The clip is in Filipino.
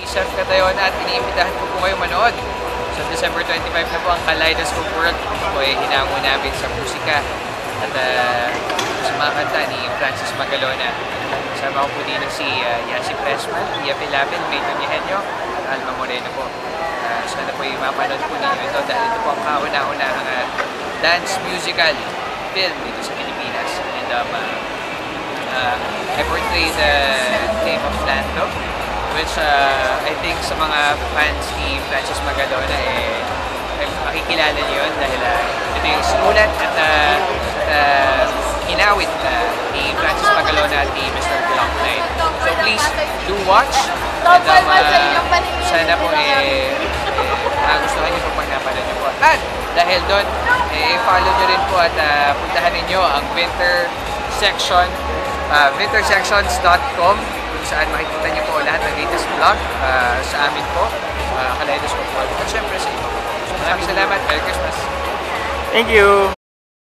Chef Catayona at iniimbitahan ko po kayo manood. So December 25 na po ang Kaleidoscope World. Ito po ay hinango namin sa musika at sa mga kanta ni Francis Magalona. Kasama ko po din si Yasi Pressman, Tia Pilapil, May Tonyehenyo, at Alma Moreno po. Sana po yung mapanood po ninyo ito dahil ito po ang kauna-unahang dance musical film dito sa Pilipinas. And I portray the theme of Lando, which I think sa mga fans ni Francis Magalona makikilala niyo yun dahil ito yung sinulat at inawit ni Francis Magalona at ni Mr. Glock Knight. So please do watch and sana po gustuhan niyo po pag napanood niyo po. At dahil doon, follow niyo rin po at puntahan niyo ang wintersections.com kung saan makikita niyo po lahat ng latest vlog sa amin po, Kaleidoscope World. At syempre sa inyo. So maraming salamat. Merry Christmas! Thank you!